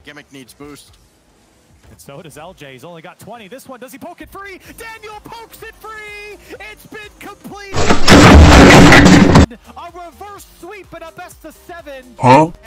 Gimmick needs boost. And so does LJ. He's only got 20. This one, does he poke it free? Daniel pokes it free! It's been completed! A reverse sweep and a best of 7. Huh?